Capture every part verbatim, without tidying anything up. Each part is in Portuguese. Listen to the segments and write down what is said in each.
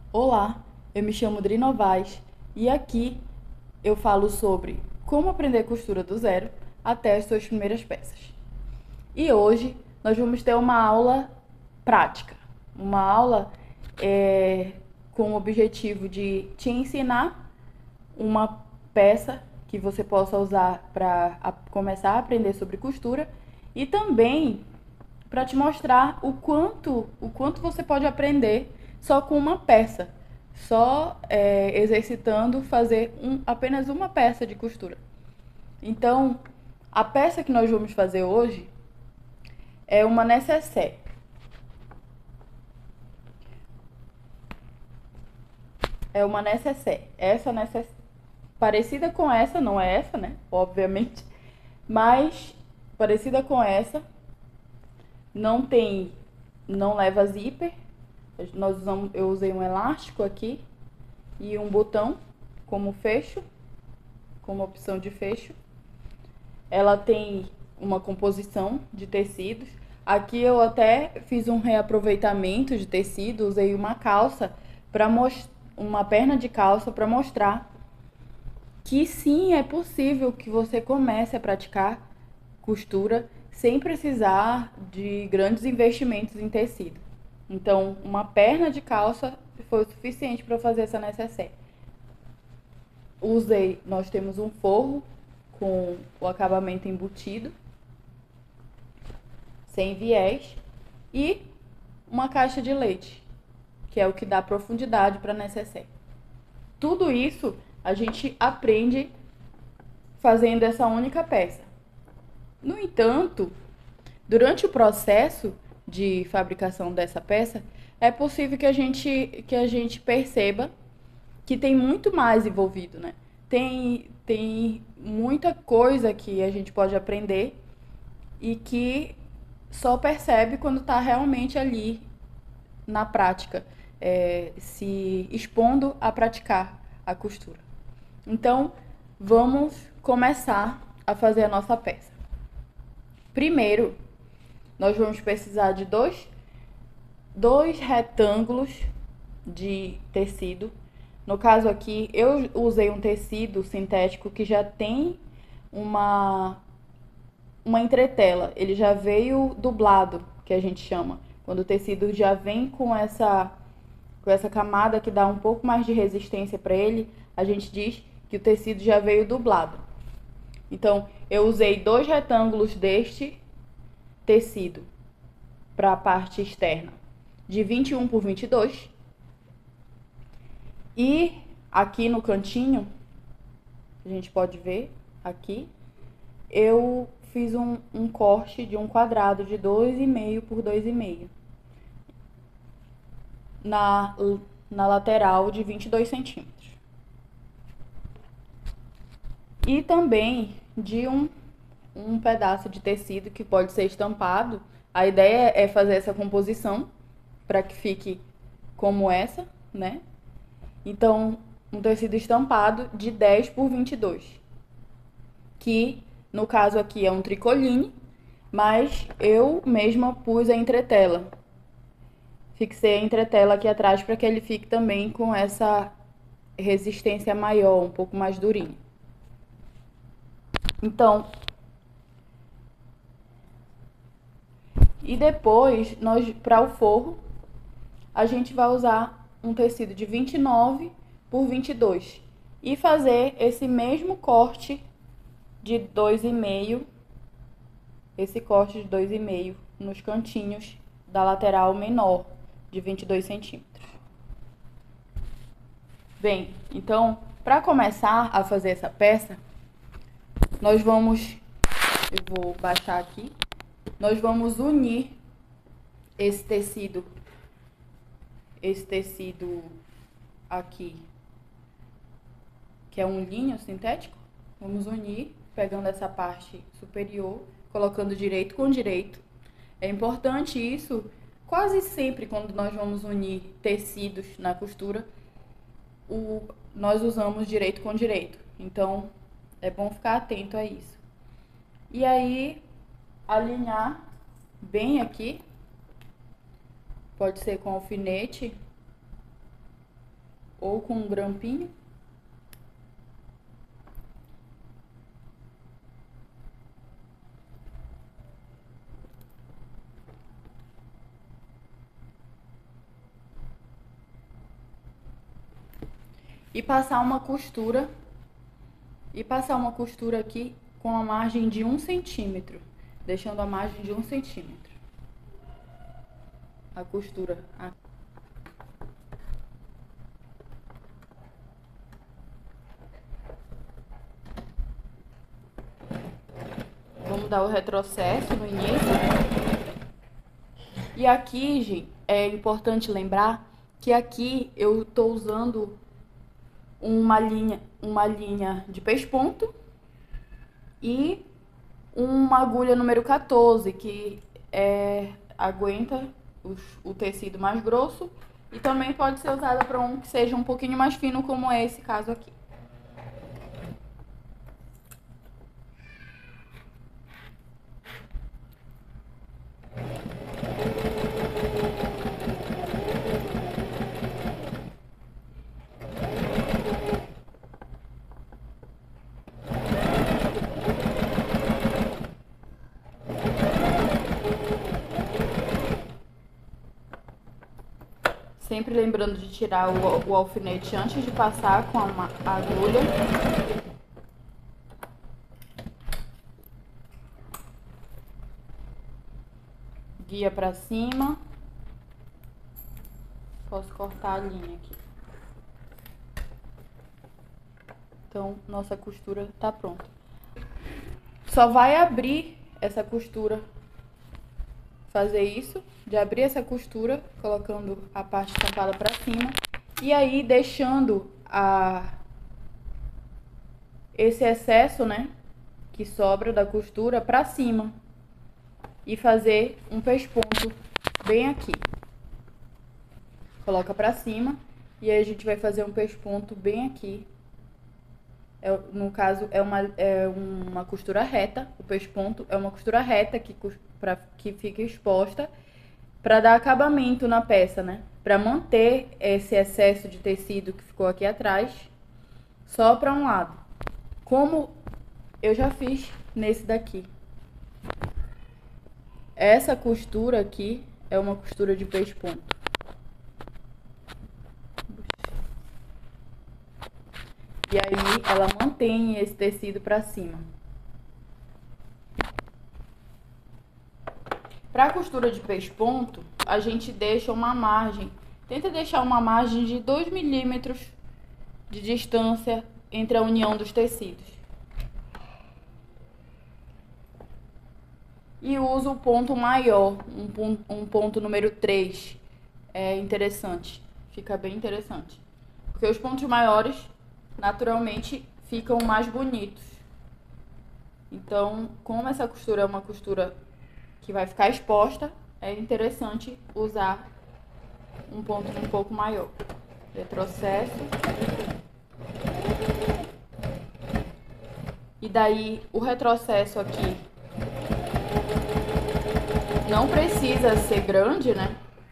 Olá, eu me chamo Dri Novaes e aqui eu falo sobre como aprender costura do zero até as suas primeiras peças. E hoje nós vamos ter uma aula prática, uma aula é, com o objetivo de te ensinar uma peça que você possa usar para começar a aprender sobre costura e também para te mostrar o quanto, o quanto você pode aprender só com uma peça, só é, exercitando fazer um, apenas uma peça de costura. Então, a peça que nós vamos fazer hoje é uma nécessaire. É uma nécessaire. Essa nécessaire, parecida com essa, não é essa, né? Obviamente, mas parecida com essa, não tem, não leva zíper. Nós usamos, eu usei um elástico aqui e um botão como fecho, como opção de fecho. Ela tem uma composição de tecidos. Aqui eu até fiz um reaproveitamento de tecido, usei uma calça para uma perna de calça para mostrar que sim, é possível que você comece a praticar costura sem precisar de grandes investimentos em tecido. Então, uma perna de calça foi o suficiente para fazer essa nécessaire. Usei, nós temos um forro com o acabamento embutido, sem viés, e uma caixa de leite, que é o que dá profundidade para a nécessaire. Tudo isso a gente aprende fazendo essa única peça. No entanto, durante o processo de fabricação dessa peça, é possível que a gente, que a gente perceba que tem muito mais envolvido, né? Tem, tem muita coisa que a gente pode aprender e que só percebe quando está realmente ali na prática, é, se expondo a praticar a costura. Então, vamos começar a fazer a nossa peça. Primeiro, nós vamos precisar de dois, dois retângulos de tecido. No caso aqui, eu usei um tecido sintético que já tem uma, uma entretela. Ele já veio dublado, que a gente chama. Quando o tecido já vem com essa, com essa camada que dá um pouco mais de resistência para ele, a gente diz que o tecido já veio dublado. Então, eu usei dois retângulos deste tecido para a parte externa, de vinte e um por vinte e dois. E aqui no cantinho, a gente pode ver aqui, eu fiz um, um corte de um quadrado de dois e meio por dois e meio na, na lateral de vinte e dois centímetros. E também de um, um pedaço de tecido que pode ser estampado. A ideia é fazer essa composição para que fique como essa, né? Então, um tecido estampado de dez por vinte e dois, que no caso aqui é um tricoline, mas eu mesma pus a entretela. Fixei a entretela aqui atrás para que ele fique também com essa resistência maior, um pouco mais durinho. Então, e depois, nós para o forro, a gente vai usar um tecido de vinte e nove por vinte e dois e fazer esse mesmo corte de dois e meio, esse corte de dois e meio nos cantinhos da lateral menor de vinte e dois centímetros. Bem, então, para começar a fazer essa peça, nós vamos, eu vou baixar aqui, nós vamos unir esse tecido, esse tecido aqui, que é um linho sintético, vamos unir, pegando essa parte superior, colocando direito com direito. É importante isso, quase sempre quando nós vamos unir tecidos na costura, o, nós usamos direito com direito. Então, é bom ficar atento a isso. E aí, alinhar bem aqui, pode ser com alfinete, ou com um grampinho. E passar uma costura, e passar uma costura aqui com a margem de um centímetro, deixando a margem de um centímetro. A costura aqui. Vamos dar o retrocesso no início. E aqui, gente, é importante lembrar que aqui eu tô usando uma linha, uma linha de pesponto e uma agulha número quatorze, que é, aguenta os, o tecido mais grosso, e também pode ser usada para um que seja um pouquinho mais fino, como é esse caso aqui. Sempre lembrando de tirar o, o alfinete antes de passar com a, a agulha. Guia pra cima. Posso cortar a linha aqui. Então, nossa costura tá pronta. Só vai abrir essa costura, fazer isso, de abrir essa costura, colocando a parte estampada pra cima, e aí deixando a esse excesso, né, que sobra da costura pra cima, e fazer um pesponto bem aqui. Coloca pra cima, e aí a gente vai fazer um pesponto bem aqui. É, no caso, é uma, é uma costura reta. O pesponto é uma costura reta que, pra, que fica exposta para dar acabamento na peça, né? Para manter esse excesso de tecido que ficou aqui atrás só para um lado. Como eu já fiz nesse daqui. Essa costura aqui é uma costura de pesponto. E aí, ela mantém esse tecido pra cima. Pra costura de pesponto, a gente deixa uma margem. Tenta deixar uma margem de dois milímetros de distância entre a união dos tecidos. E usa o ponto maior, um ponto, um ponto número três. É interessante, fica bem interessante. Porque os pontos maiores naturalmente ficam mais bonitos. Então, como essa costura é uma costura que vai ficar exposta, é interessante usar um ponto um pouco maior. Retrocesso. E daí, o retrocesso aqui não precisa ser grande, né?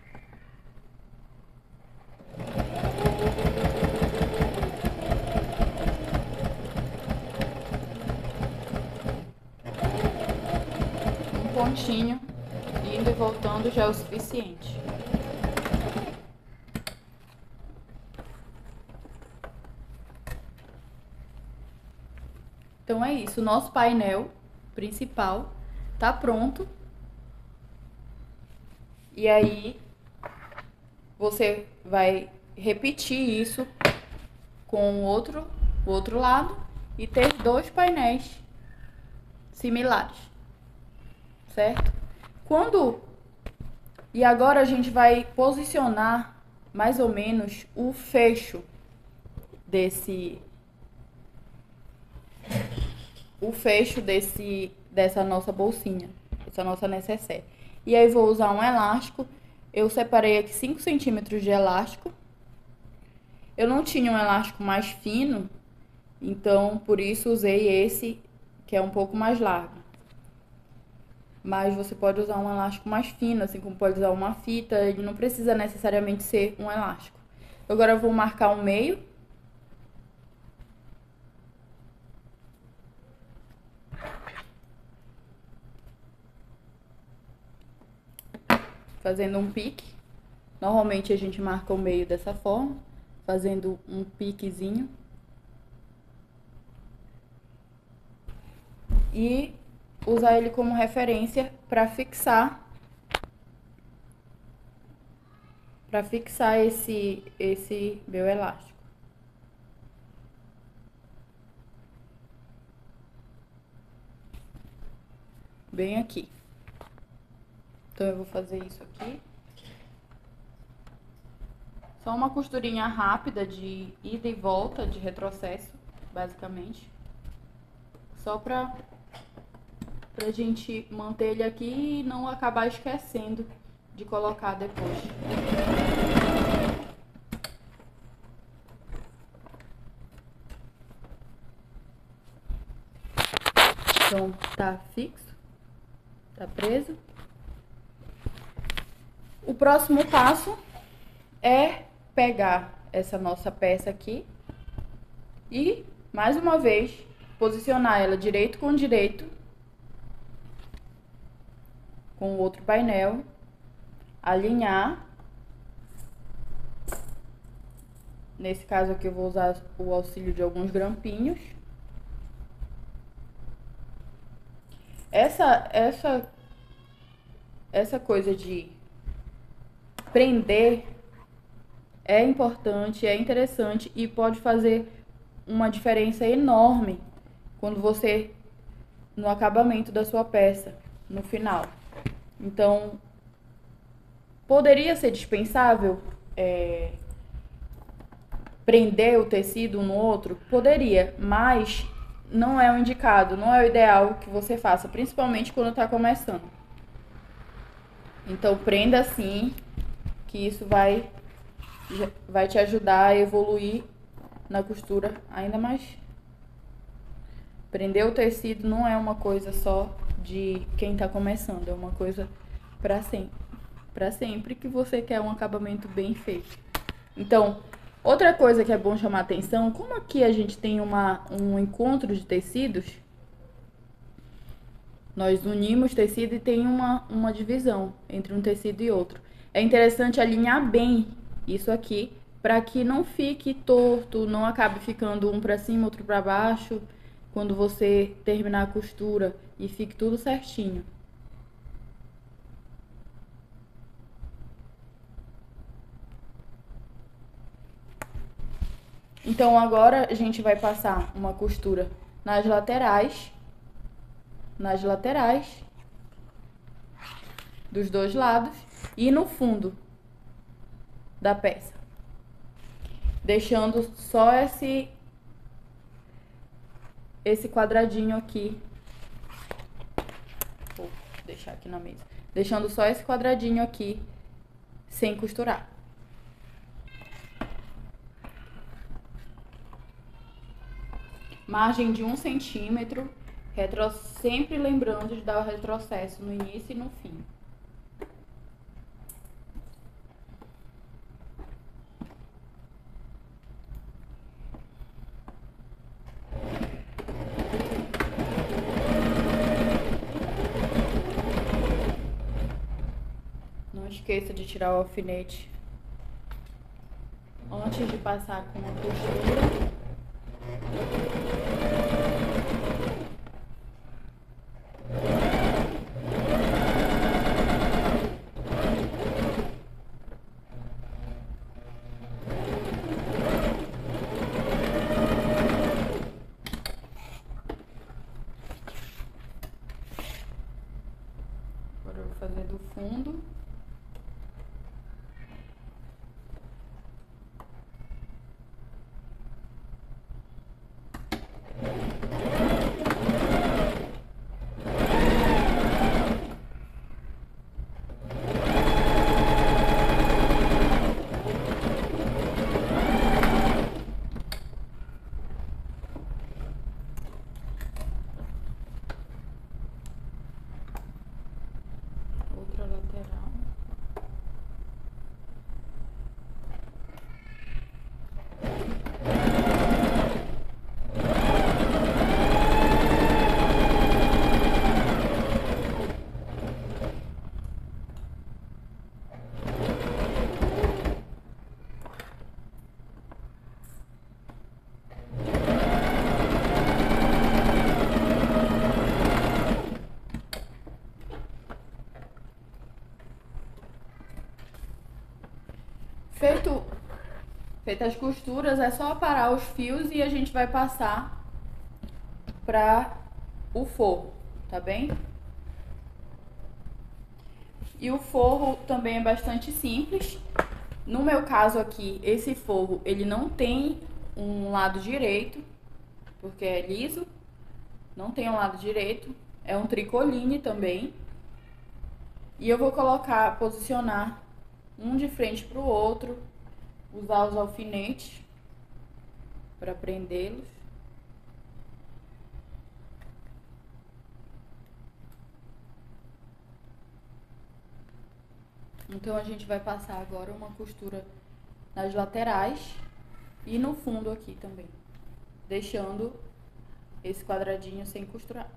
Pontinho, indo e voltando já é o suficiente. Então é isso, o nosso painel principal tá pronto. E aí você vai repetir isso com o outro, o outro lado e ter dois painéis similares. Certo? Quando... E agora a gente vai posicionar mais ou menos o fecho desse... O fecho desse, dessa nossa bolsinha, essa nossa necessaire. E aí vou usar um elástico. Eu separei aqui cinco centímetros de elástico. Eu não tinha um elástico mais fino, então por isso usei esse, que é um pouco mais largo. Mas você pode usar um elástico mais fino, assim como pode usar uma fita, ele não precisa necessariamente ser um elástico. Agora eu vou marcar o meio. Fazendo um pique. Normalmente a gente marca o meio dessa forma, fazendo um piquezinho. E usar ele como referência para fixar para fixar esse esse meu elástico. Bem aqui. Então eu vou fazer isso aqui. Só uma costurinha rápida de ida e volta, de retrocesso, basicamente. Só pra, pra gente manter ele aqui e não acabar esquecendo de colocar depois. Então tá fixo, tá preso. O próximo passo é pegar essa nossa peça aqui e, mais uma vez, posicionar ela direito com direito com o outro painel, alinhar. Nesse caso aqui eu vou usar o auxílio de alguns grampinhos. Essa, essa, essa coisa de prender é importante, é interessante e pode fazer uma diferença enorme quando você, no acabamento da sua peça, no final. Então, poderia ser dispensável é, prender o tecido um no outro? Poderia, mas não é o indicado, não é o ideal que você faça, principalmente quando está começando. Então, prenda assim, que isso vai, vai te ajudar a evoluir na costura ainda mais. Prender o tecido não é uma coisa só de quem está começando, é uma coisa para sempre, para sempre que você quer um acabamento bem feito. Então, outra coisa que é bom chamar atenção, como aqui a gente tem uma, um encontro de tecidos, nós unimos tecido e tem uma, uma divisão entre um tecido e outro. É interessante alinhar bem isso aqui, para que não fique torto, não acabe ficando um para cima, outro para baixo, quando você terminar a costura e fique tudo certinho. Então agora a gente vai passar uma costura nas laterais, nas laterais dos dois lados e no fundo da peça, deixando só esse esse quadradinho aqui. Vou deixar aqui na mesa, deixando só esse quadradinho aqui sem costurar. Margem de um centímetro, retro... sempre lembrando de dar o retrocesso no início e no fim. Não esqueça de tirar o alfinete antes de passar com a costura. Agora eu vou fazer do fundo. Feitas as costuras, é só aparar os fios e a gente vai passar para o forro, tá bem? E o forro também é bastante simples. No meu caso aqui, esse forro, ele não tem um lado direito, porque é liso, não tem um lado direito, é um tricoline também. E eu vou colocar, posicionar um de frente para o outro, usar os alfinetes para prendê-los. Então a gente vai passar agora uma costura nas laterais e no fundo aqui também, deixando esse quadradinho sem costurar.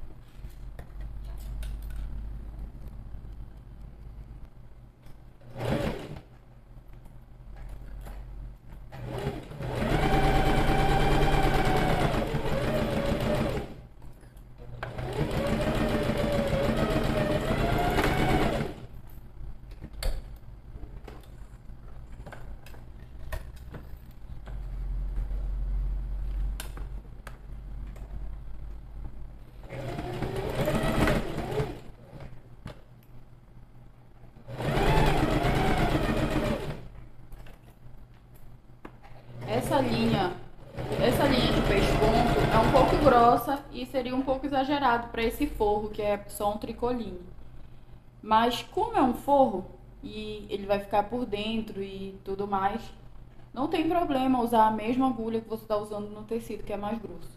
Essa linha, essa linha de pesponto é um pouco grossa e seria um pouco exagerado para esse forro, que é só um tricoline. Mas como é um forro e ele vai ficar por dentro e tudo mais, não tem problema usar a mesma agulha que você está usando no tecido, que é mais grosso.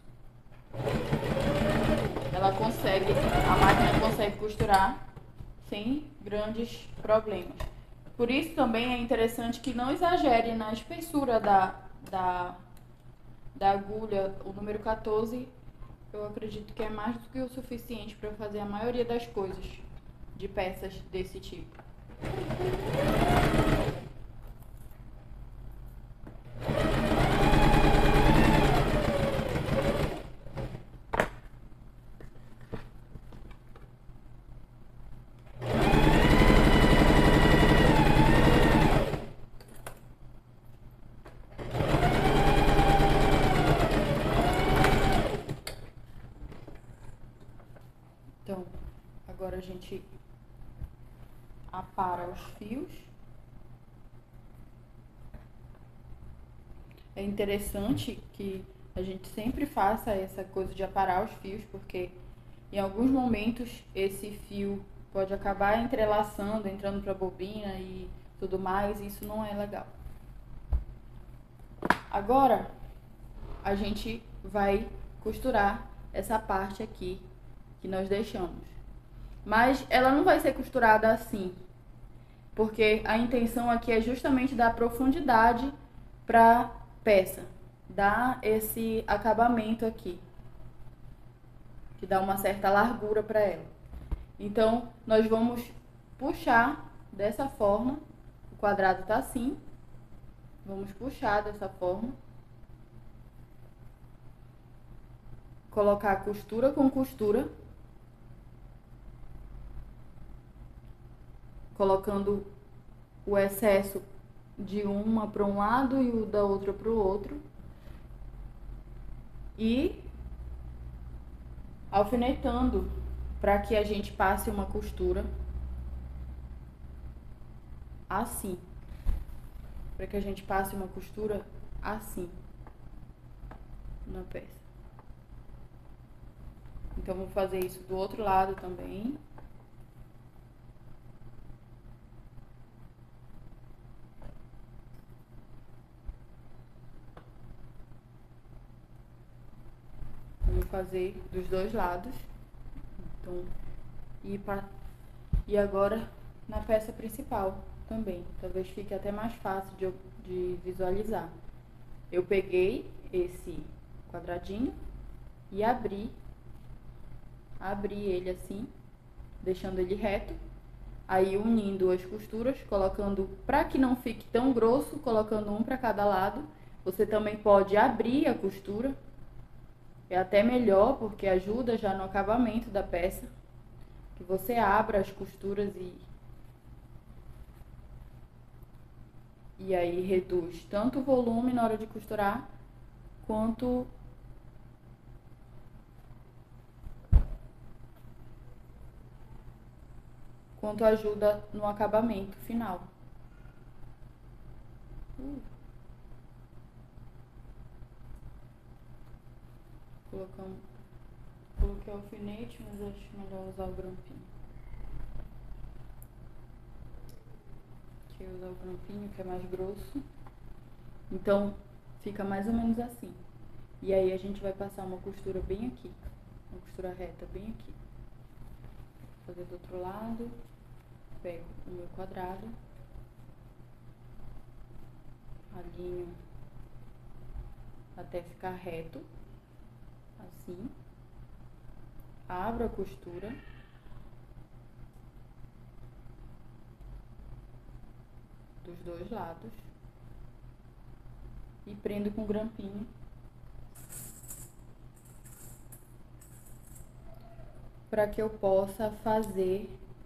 Ela consegue, a máquina consegue costurar sem grandes problemas. Por isso também é interessante que não exagere na espessura da, da, da agulha. O número quatorze, eu acredito que é mais do que o suficiente para fazer a maioria das coisas de peças desse tipo. Então, agora a gente apara os fios. É interessante que a gente sempre faça essa coisa de aparar os fios, porque em alguns momentos esse fio pode acabar entrelaçando, entrando para a bobina e tudo mais, e isso não é legal. Agora, a gente vai costurar essa parte aqui que nós deixamos. Mas ela não vai ser costurada assim, porque a intenção aqui é justamente dar profundidade para peça, dar esse acabamento aqui, que dá uma certa largura para ela. Então, nós vamos puxar dessa forma, o quadrado tá assim, vamos puxar dessa forma, colocar costura com costura, colocando o excesso de uma para um lado e o da outra para o outro, e alfinetando para que a gente passe uma costura assim, para que a gente passe uma costura assim na peça. Então vou fazer isso do outro lado também. Vou fazer dos dois lados. Então, e, pra, e agora na peça principal também. Talvez fique até mais fácil de, de visualizar. Eu peguei esse quadradinho e abri, abri ele assim, deixando ele reto. Aí unindo as costuras, colocando, para que não fique tão grosso, colocando um para cada lado. Você também pode abrir a costura. É até melhor, porque ajuda já no acabamento da peça, que você abra as costuras e, E aí reduz tanto o volume na hora de costurar, quanto quanto ajuda no acabamento final. Uh. Colocamos, coloquei o alfinete, mas acho melhor usar o grampinho. Aqui eu usar o grampinho, que é mais grosso. Então, fica mais ou menos assim. E aí a gente vai passar uma costura bem aqui. Uma costura reta bem aqui. Vou fazer do outro lado. Pego o meu quadrado. Alinho até ficar reto. Assim. Abro a costura. Dos dois lados. E prendo com grampinho. Para que eu possa fazer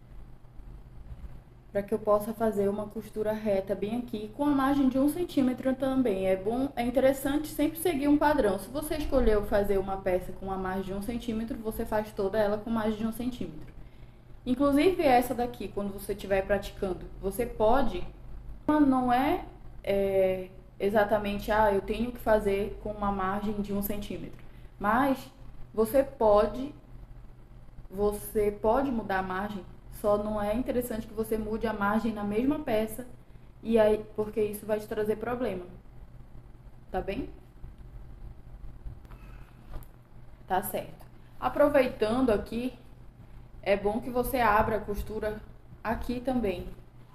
para que eu possa fazer uma costura reta bem aqui, com a margem de um centímetro também. É bom, é interessante sempre seguir um padrão. Se você escolheu fazer uma peça com a margem de um centímetro, você faz toda ela com margem de um centímetro. Inclusive essa daqui, quando você estiver praticando, você pode, não é, é exatamente, ah, eu tenho que fazer com uma margem de um centímetro, mas você pode, você pode mudar a margem. Só não é interessante que você mude a margem na mesma peça, e aí, porque isso vai te trazer problema. Tá bem? Tá certo. Aproveitando aqui, é bom que você abra a costura aqui também.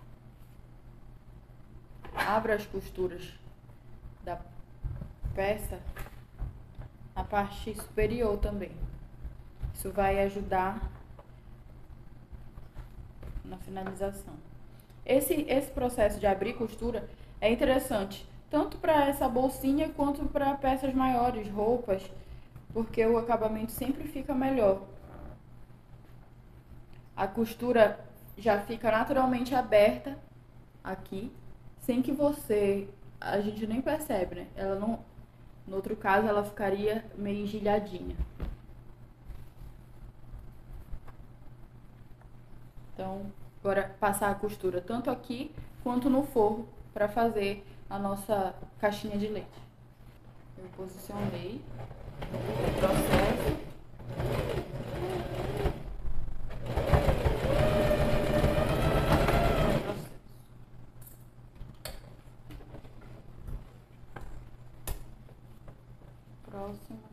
Abra as costuras da peça na parte superior também. Isso vai ajudar na finalização. Esse, esse processo de abrir costura é interessante, tanto para essa bolsinha quanto para peças maiores, roupas, porque o acabamento sempre fica melhor. A costura já fica naturalmente aberta aqui, sem que você, a gente nem percebe, né? Ela não, no outro caso, ela ficaria meio engelhadinha. Então, agora passar a costura tanto aqui quanto no forro para fazer a nossa caixinha de leite. Eu posicionei o processo. Próximo.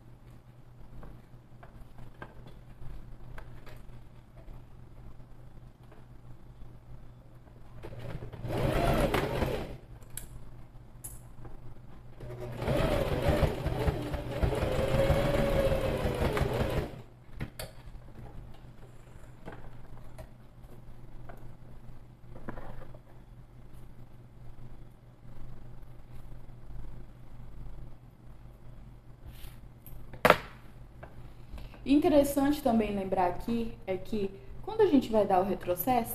Interessante também lembrar aqui é que quando a gente vai dar o retrocesso,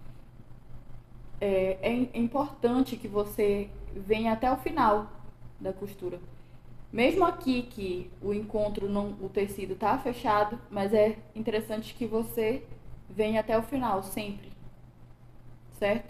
é, é importante que você venha até o final da costura. Mesmo aqui que o encontro, não, o tecido tá fechado, mas é interessante que você venha até o final sempre, certo?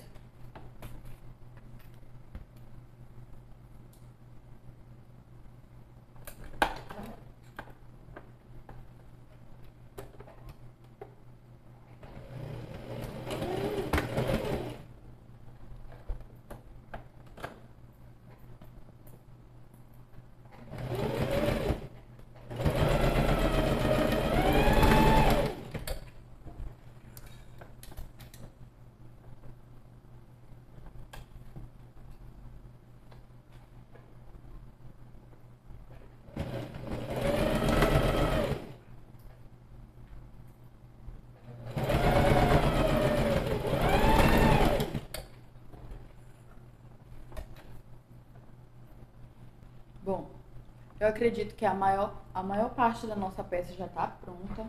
Bom, eu acredito que a maior, a maior parte da nossa peça já tá pronta.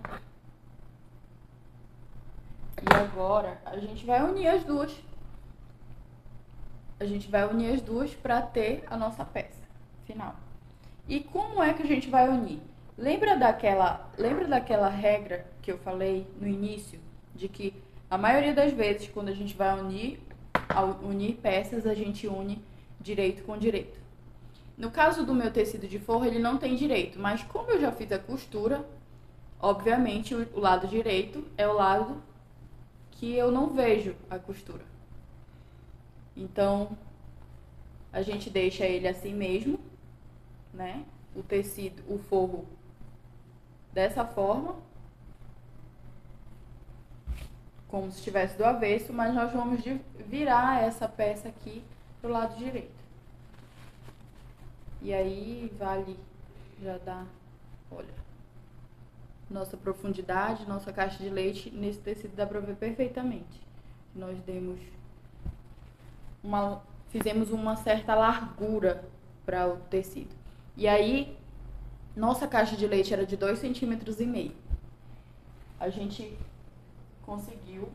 E agora a gente vai unir as duas. a gente vai unir as duas para ter a nossa peça final. E como é que a gente vai unir? Lembra daquela, lembra daquela regra que eu falei no início, de que a maioria das vezes quando a gente vai unir, ao unir peças, a gente une direito com direito. No caso do meu tecido de forro, ele não tem direito, mas como eu já fiz a costura, obviamente o lado direito é o lado que eu não vejo a costura. Então, a gente deixa ele assim mesmo, né? O tecido, o forro dessa forma, como se estivesse do avesso, mas nós vamos virar essa peça aqui pro lado direito. E aí, vale já dar, olha, nossa profundidade, nossa caixa de leite, nesse tecido dá pra ver perfeitamente. Nós demos uma, fizemos uma certa largura para o tecido. E aí, nossa caixa de leite era de dois centímetros e meio. A gente conseguiu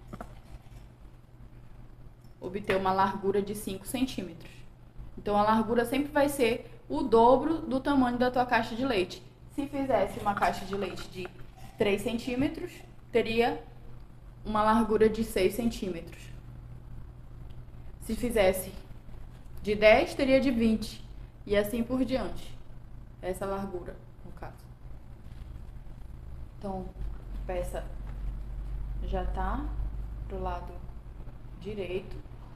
obter uma largura de cinco centímetros. Então, a largura sempre vai ser o dobro do tamanho da tua caixa de leite. Se fizesse uma caixa de leite de três centímetros, teria uma largura de seis centímetros. Se fizesse de dez, teria de vinte. E assim por diante. Essa largura, no caso. Então, a peça já tá pro lado direito.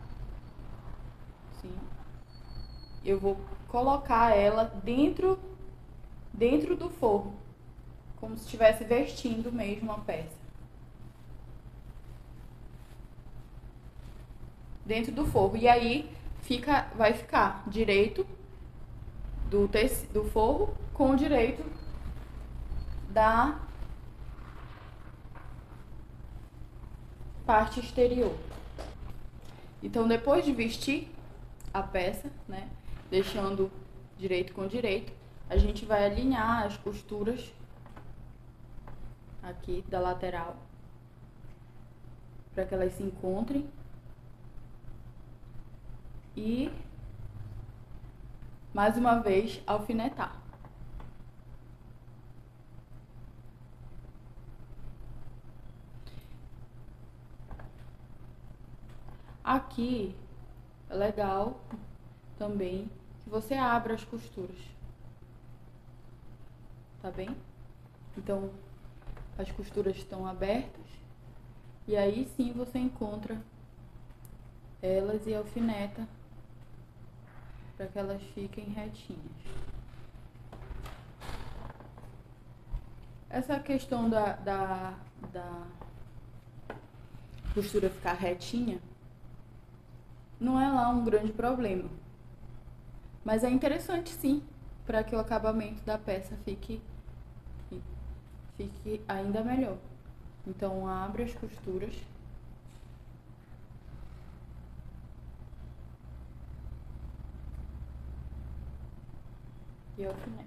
Sim. Eu vou colocar ela dentro, dentro do forro. Como se estivesse vestindo mesmo a peça. Dentro do forro. E aí, fica, vai ficar direito do, tecido, do forro com o direito da parte exterior. Então, depois de vestir a peça, né, deixando direito com direito, a gente vai alinhar as costuras aqui da lateral para que elas se encontrem e mais uma vez alfinetar. Aqui é legal também que você abra as costuras, tá bem? Então, as costuras estão abertas e aí sim você encontra elas e alfineta para que elas fiquem retinhas. Essa questão da, da, da costura ficar retinha não é lá um grande problema, mas é interessante sim, para que o acabamento da peça fique, fique ainda melhor. Então, abre as costuras. E alfineta.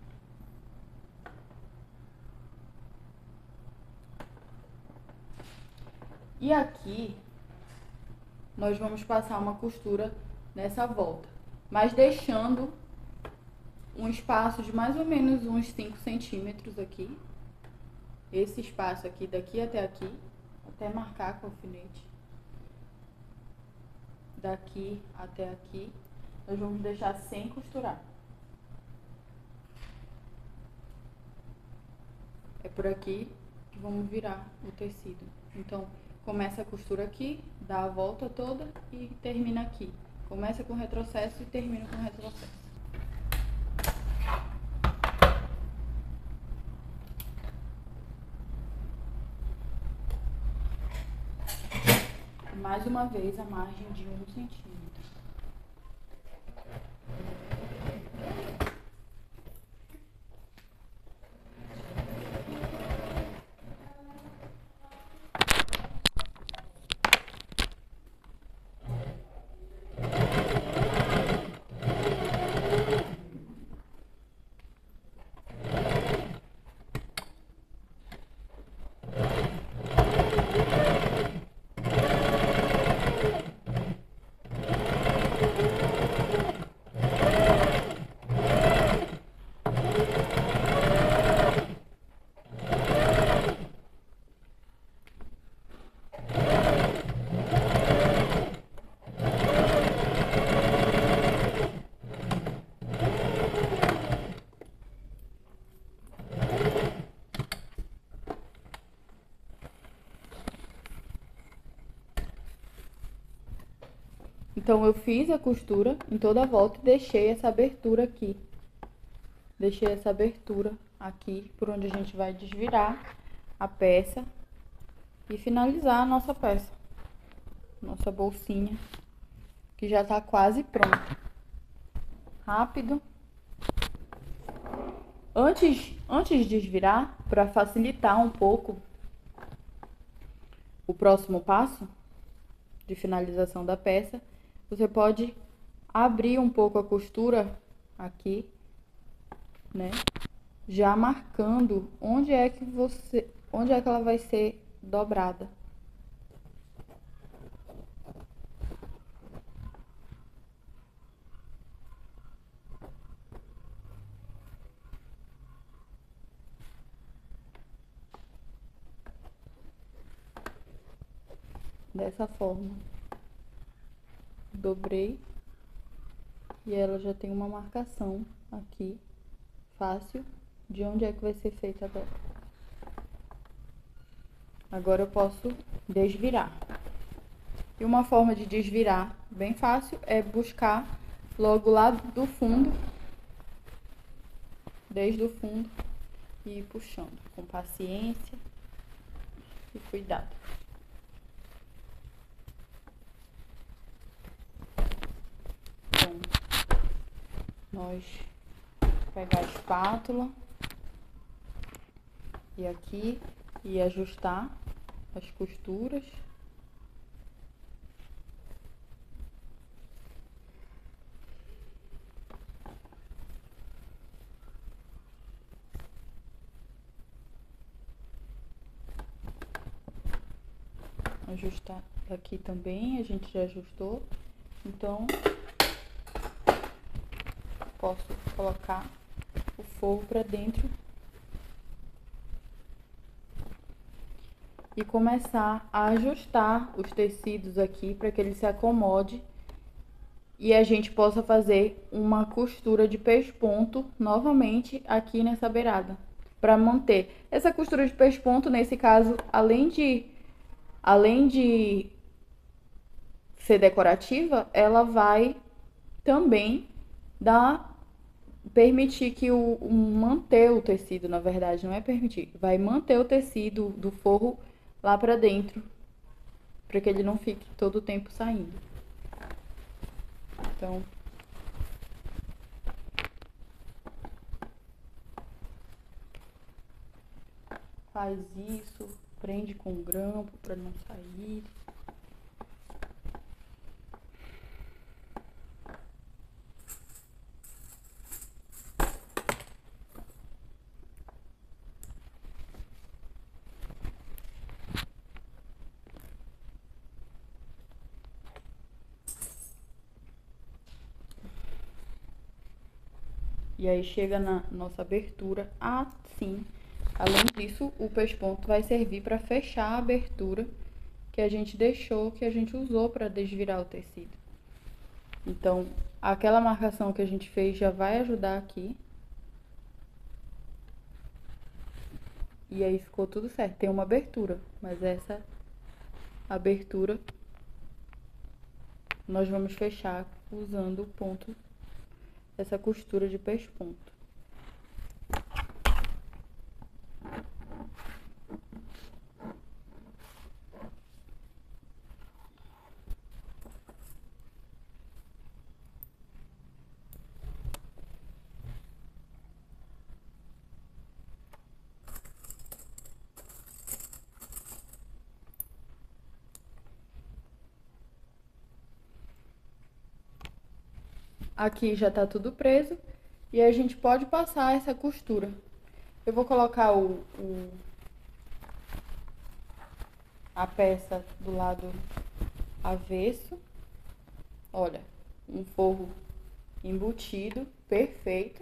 E aqui, nós vamos passar uma costura nessa volta, mas deixando um espaço de mais ou menos uns cinco centímetros aqui. Esse espaço aqui, daqui até aqui, até marcar com o alfinete. Daqui até aqui, nós vamos deixar sem costurar. É por aqui que vamos virar o tecido. Então, começa a costura aqui, dá a volta toda e termina aqui. Começa com retrocesso e termina com retrocesso. Mais uma vez a margem de um centímetro. Então, eu fiz a costura em toda a volta e deixei essa abertura aqui. Deixei essa abertura aqui, por onde a gente vai desvirar a peça e finalizar a nossa peça. Nossa bolsinha, que já tá quase pronta. Rápido. Antes, antes de desvirar, para facilitar um pouco o próximo passo de finalização da peça, você pode abrir um pouco a costura aqui, né? Já marcando onde é que você, onde é que ela vai ser dobrada. Dessa forma. Dobrei. E ela já tem uma marcação aqui, fácil, de onde é que vai ser feita a dobra. Agora eu posso desvirar. E uma forma de desvirar bem fácil é buscar logo lá do fundo, desde o fundo, e ir puxando com paciência e cuidado. Então, nós pegar a espátula e aqui e ajustar as costuras. Ajustar aqui também, a gente já ajustou. Então, posso colocar o forro para dentro e começar a ajustar os tecidos aqui para que ele se acomode e a gente possa fazer uma costura de pesponto novamente aqui nessa beirada, para manter essa costura de pesponto. Nesse caso, além de além de ser decorativa, ela vai também dar permitir que o, o manter o tecido, na verdade, não é permitir, vai manter o tecido do forro lá pra dentro, para que ele não fique todo o tempo saindo. Então, faz isso, prende com o grampo para não sair. E aí chega na nossa abertura assim. Além disso, o pesponto vai servir para fechar a abertura que a gente deixou, que a gente usou para desvirar o tecido. Então, aquela marcação que a gente fez já vai ajudar aqui. E aí ficou tudo certo. Tem uma abertura, mas essa abertura nós vamos fechar usando o ponto, essa costura de pesponto. Aqui já tá tudo preso e a gente pode passar essa costura. Eu vou colocar o, o a peça do lado avesso. Olha, um forro embutido, perfeito.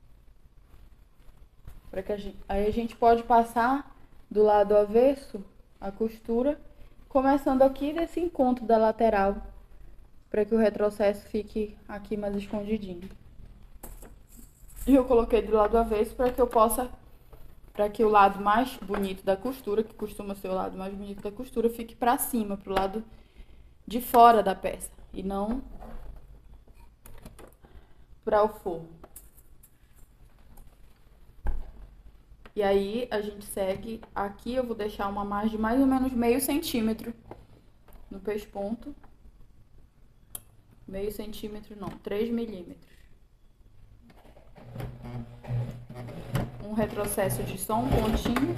Para que a gente, aí a gente pode passar do lado avesso a costura, começando aqui desse encontro da lateral, para que o retrocesso fique aqui mais escondidinho. E eu coloquei do lado avesso para que eu possa, para que o lado mais bonito da costura, que costuma ser o lado mais bonito da costura, fique para cima, pro lado de fora da peça. e não para o forro. E aí a gente segue aqui, eu vou deixar uma margem de mais ou menos meio centímetro no pesponto. Meio centímetro não, três milímetros. Um retrocesso de só um pontinho.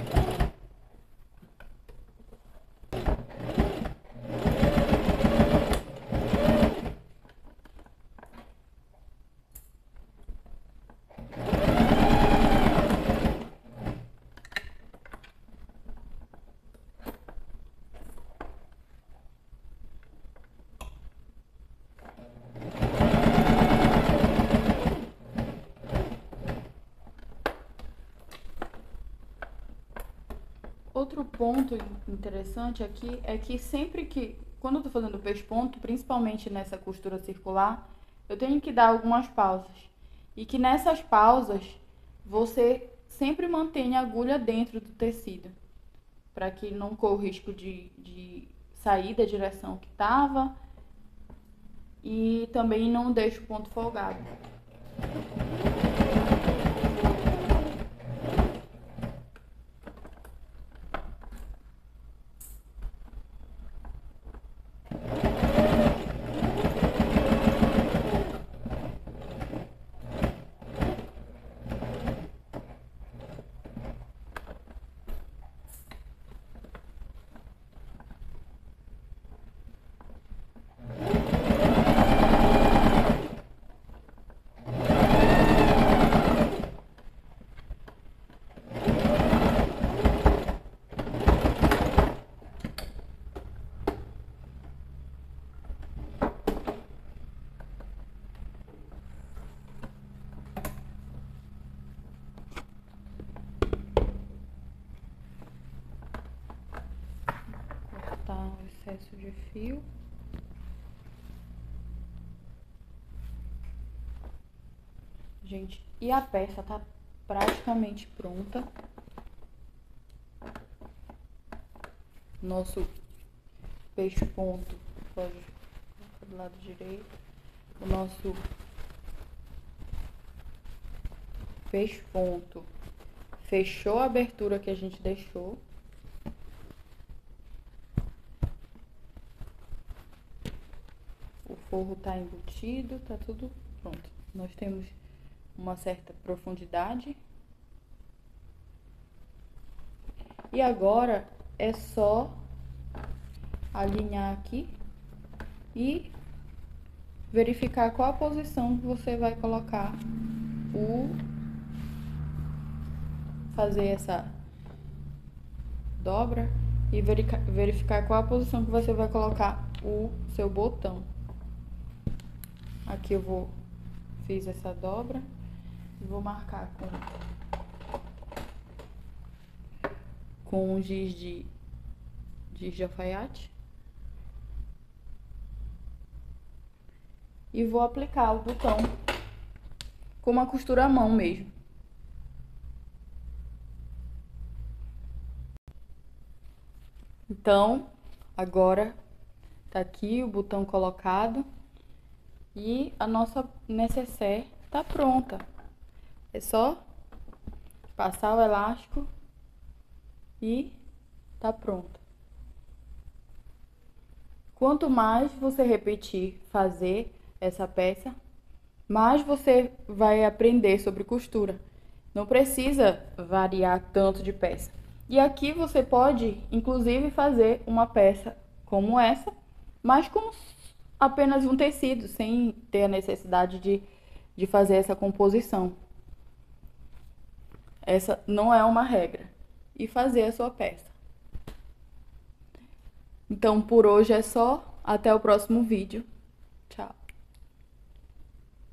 Outro ponto interessante aqui é que sempre que, quando eu tô fazendo o pesponto, principalmente nessa costura circular, eu tenho que dar algumas pausas. E que nessas pausas, você sempre mantenha a agulha dentro do tecido, para que não corra o risco de, de sair da direção que tava e também não deixe o ponto folgado. O excesso de fio. Gente, e a peça tá praticamente pronta. Nosso pesponto, pode colocar do lado direito. O nosso pesponto fechou a abertura que a gente deixou. O forro tá embutido, tá tudo pronto. Nós temos uma certa profundidade. E agora é só alinhar aqui e verificar qual a posição que você vai colocar o... fazer essa dobra e verificar qual a posição que você vai colocar o seu botão. Aqui eu vou, fiz essa dobra e vou marcar com, com um giz de, giz de alfaiate. E vou aplicar o botão com uma costura à mão mesmo. Então, agora tá aqui o botão colocado. E a nossa nécessaire tá pronta. É só passar o elástico e tá pronta. Quanto mais você repetir fazer essa peça, mais você vai aprender sobre costura. Não precisa variar tanto de peça. E aqui você pode, inclusive, fazer uma peça como essa, mas com apenas um tecido, sem ter a necessidade de, de fazer essa composição. Essa não é uma regra. E fazer a sua peça. Então, por hoje é só. Até o próximo vídeo. Tchau.